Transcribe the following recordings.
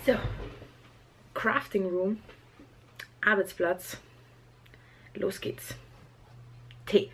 So, Crafting Room, Arbeitsplatz, los geht's. Tee.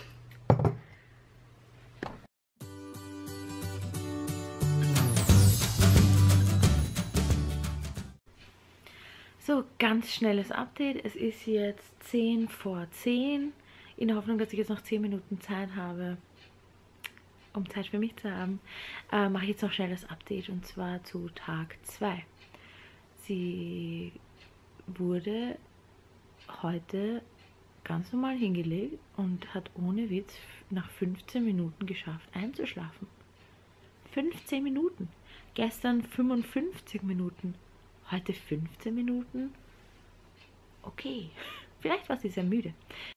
So, ganz schnelles Update. Es ist jetzt 10 vor 10. In der Hoffnung, dass ich jetzt noch 10 Minuten Zeit habe, um Zeit für mich zu haben, mache ich jetzt noch schnell das Update, und zwar zu Tag 2. Sie wurde heute ganz normal hingelegt und hat ohne Witz nach 15 Minuten geschafft einzuschlafen. 15 Minuten. Gestern 55 Minuten. Heute 15 Minuten. Okay, vielleicht war sie sehr müde.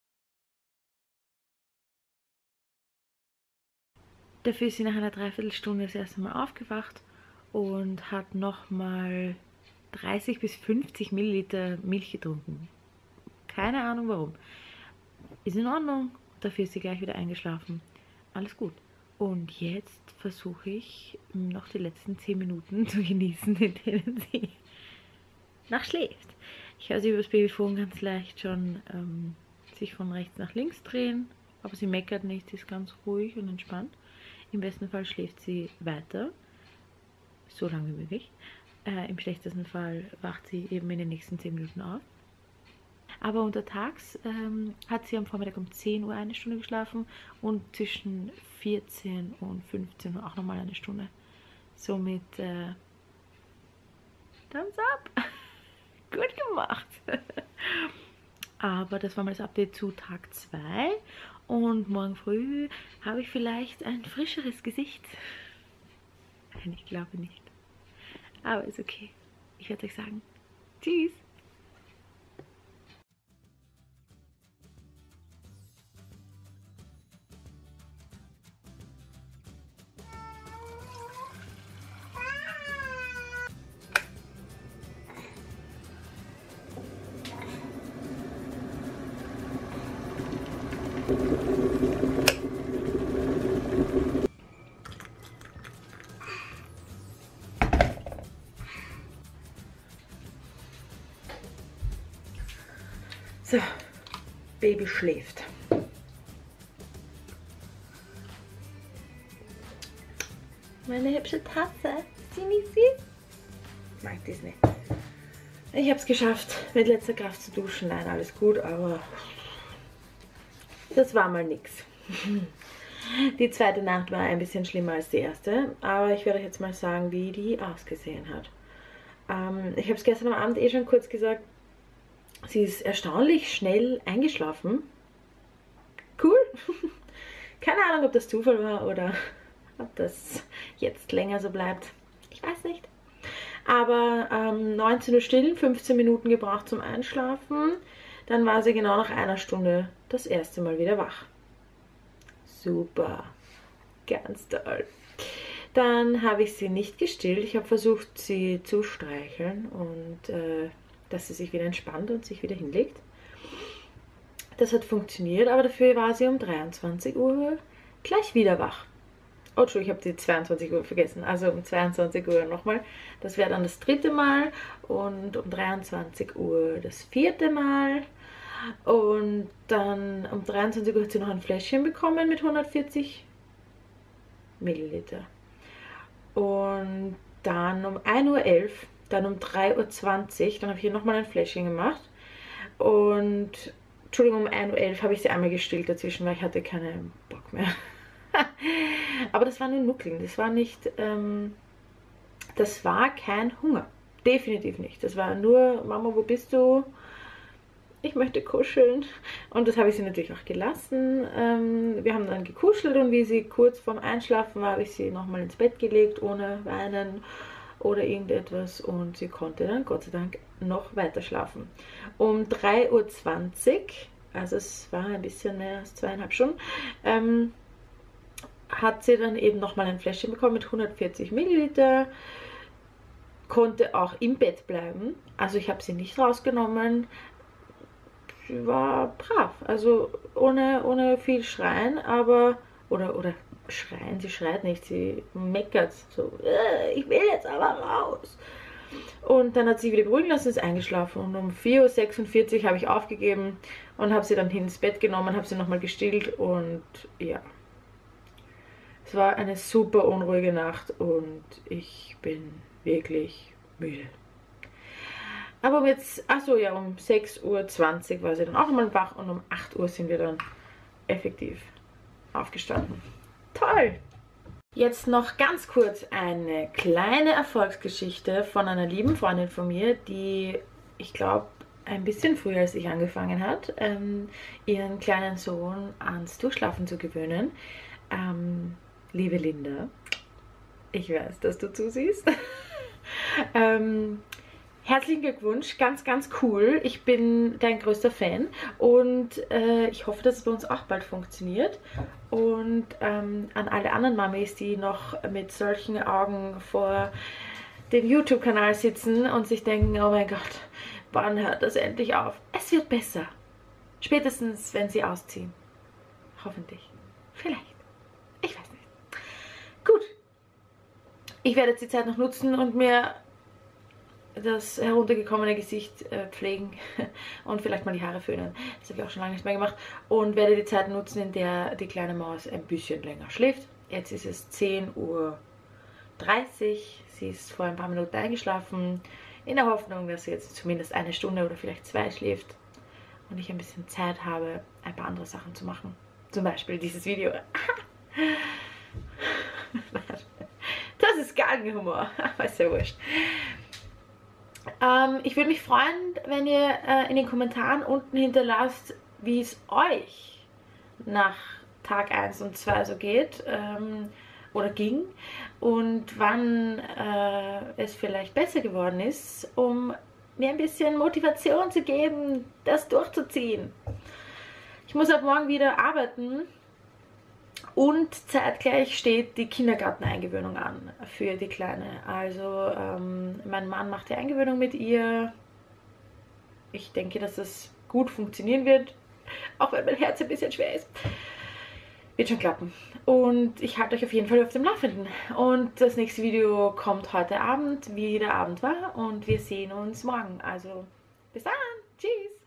Dafür ist sie nach einer Dreiviertelstunde das erste Mal aufgewacht und hat nochmal 30 bis 50 Milliliter Milch getrunken. Keine Ahnung warum. Ist in Ordnung. Dafür ist sie gleich wieder eingeschlafen. Alles gut. Und jetzt versuche ich noch die letzten 10 Minuten zu genießen, in denen sie nachschläft. Ich höre sie über das Babyphone ganz leicht schon sich von rechts nach links drehen. Aber sie meckert nicht, sie ist ganz ruhig und entspannt. Im besten Fall schläft sie weiter. So lange wie möglich. Im schlechtesten Fall wacht sie eben in den nächsten 10 Minuten auf. Aber untertags hat sie am Vormittag um 10 Uhr eine Stunde geschlafen und zwischen 14 und 15 Uhr auch nochmal eine Stunde. Somit Thumbs up! Gut gemacht! Aber das war mal das Update zu Tag 2 und morgen früh habe ich vielleicht ein frischeres Gesicht. Nein, ich glaube nicht. Aber ist okay. Ich werde euch sagen. Tschüss! So, Baby schläft. Meine hübsche Tasse. Ist sie nicht süß? Mag das nicht. Ich habe es geschafft, mit letzter Kraft zu duschen. Nein, alles gut, aber das war mal nix. Die zweite Nacht war ein bisschen schlimmer als die erste, aber ich werde euch jetzt mal sagen, wie die ausgesehen hat. Ich habe es gestern am Abend eh schon kurz gesagt. Sie ist erstaunlich schnell eingeschlafen. Cool. Keine Ahnung, ob das Zufall war oder ob das jetzt länger so bleibt. Ich weiß nicht. Aber 19 Uhr stillen, 15 Minuten gebraucht zum Einschlafen. Dann war sie genau nach einer Stunde das erste Mal wieder wach. Super. Ganz toll. Dann habe ich sie nicht gestillt. Ich habe versucht, sie zu streicheln und dass sie sich wieder entspannt und sich wieder hinlegt. Das hat funktioniert, aber dafür war sie um 23 Uhr gleich wieder wach. Oh, Entschuldigung, ich habe die 22 Uhr vergessen. Also um 22 Uhr nochmal. Das wäre dann das 3. Mal. Und um 23 Uhr das 4. Mal. Und dann um 23 Uhr hat sie noch ein Fläschchen bekommen mit 140 Milliliter. Und dann um 1:11 Uhr, dann um 3:20 Uhr, dann habe ich hier nochmal ein Fläschchen gemacht. Und, Entschuldigung, um 1:11 Uhr habe ich sie einmal gestillt dazwischen, weil ich hatte keinen Bock mehr. Aber das war nur Nuckeln, das war nicht, das war kein Hunger. Definitiv nicht. Das war nur, Mama, wo bist du? Ich möchte kuscheln. Und das habe ich sie natürlich auch gelassen. Wir haben dann gekuschelt und wie sie kurz vorm Einschlafen war, habe ich sie nochmal ins Bett gelegt, ohne Weinen oder irgendetwas. Und sie konnte dann Gott sei Dank noch weiter schlafen. Um 3:20 Uhr, also es war ein bisschen mehr als 2,5 Stunden, hat sie dann eben nochmal ein Fläschchen bekommen mit 140 Milliliter. Konnte auch im Bett bleiben. Also ich habe sie nicht rausgenommen. Sie war brav. Also ohne viel Schreien, aber... Oder schreien, sie schreit nicht, sie meckert so. Ich will jetzt aber raus. Und dann hat sie sich wieder beruhigen lassen, ist eingeschlafen. Und um 4:46 Uhr habe ich aufgegeben und habe sie dann hin ins Bett genommen, habe sie nochmal gestillt und ja. Es war eine super unruhige Nacht und ich bin wirklich müde. Aber jetzt, achso ja, um 6:20 Uhr war sie dann auch einmal wach und um 8 Uhr sind wir dann effektiv aufgestanden. Toll! Jetzt noch ganz kurz eine kleine Erfolgsgeschichte von einer lieben Freundin von mir, die, ich glaube, ein bisschen früher als ich angefangen hat, ihren kleinen Sohn ans Durchschlafen zu gewöhnen. Liebe Linda, ich weiß, dass du zusiehst. Herzlichen Glückwunsch, ganz, ganz cool. Ich bin dein größter Fan und ich hoffe, dass es bei uns auch bald funktioniert. Und an alle anderen Mamis, die noch mit solchen Augen vor dem YouTube-Kanal sitzen und sich denken, oh mein Gott, wann hört das endlich auf? Es wird besser. Spätestens, wenn sie ausziehen. Hoffentlich. Vielleicht. Ich weiß nicht. Gut. Ich werde jetzt die Zeit noch nutzen und mir das heruntergekommene Gesicht pflegen und vielleicht mal die Haare föhnen. Das habe ich auch schon lange nicht mehr gemacht. Und werde die Zeit nutzen, in der die kleine Maus ein bisschen länger schläft. Jetzt ist es 10:30 Uhr. Sie ist vor ein paar Minuten eingeschlafen. In der Hoffnung, dass sie jetzt zumindest eine Stunde oder vielleicht 2 schläft. Und ich ein bisschen Zeit habe, ein paar andere Sachen zu machen. Zum Beispiel dieses Video. Das ist Galgenhumor. Aber ist ja wurscht. Ich würde mich freuen, wenn ihr in den Kommentaren unten hinterlasst, wie es euch nach Tag 1 und 2 so geht oder ging und wann es vielleicht besser geworden ist, um mir ein bisschen Motivation zu geben, das durchzuziehen. Ich muss ab morgen wieder arbeiten. Und zeitgleich steht die Kindergarteneingewöhnung an für die Kleine. Also mein Mann macht die Eingewöhnung mit ihr. Ich denke, dass das gut funktionieren wird, auch wenn mein Herz ein bisschen schwer ist. Wird schon klappen. Und ich halte euch auf jeden Fall auf dem Laufenden. Und das nächste Video kommt heute Abend, wie der Abend war. Und wir sehen uns morgen. Also bis dann. Tschüss.